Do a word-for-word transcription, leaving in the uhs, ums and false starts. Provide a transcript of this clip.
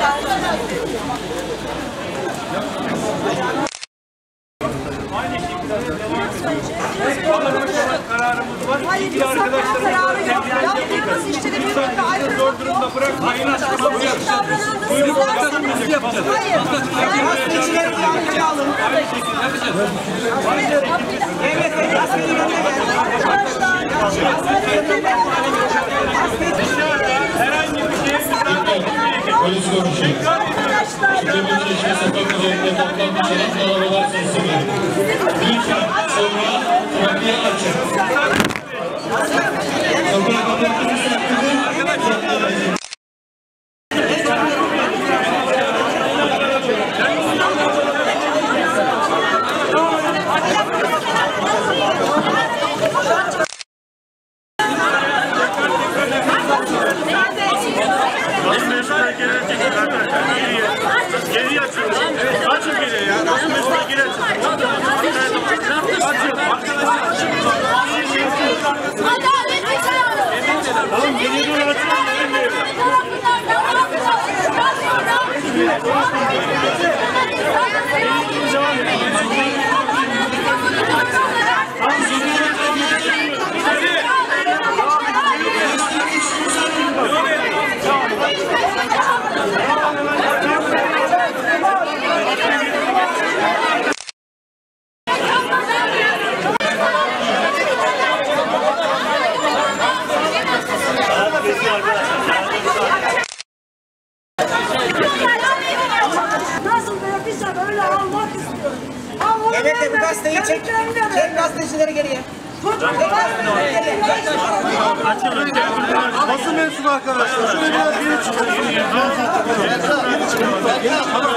Aynı şekilde devam ediyoruz. Kararımız var. Hayır, İlgili arkadaşlarımız kararı yok. Yaptığımız işleri bir yolda ayrı zor durumda bırakmayın. Açıklamamı yapacağız. Buyurun, yaptığımızı yapacağız. Hayır. Gazetecileri yanına alın. Aynı şekilde yapacağız. Evet, evet, gazetecileri Herhangi bir şey Polis konuşuyor. İşlemi Çeşme sokak üzerinde toplanmış olan arabalar sesini. Lütfen sonra trafiğe açın. Sokağa kapatmanız hakkında geri açıyoruz. Açın geri ya. Nasıl mesele geri açın. Açın. Arkadaşlar. Oğlum geri doğru açın. Nasıl bırakırsan öyle almak istiyorum. Evet, bu gazeteyi çek. Çek gazetecileri geriye. Basın mensubu arkadaşlar. Şöyle biraz geri çıkın.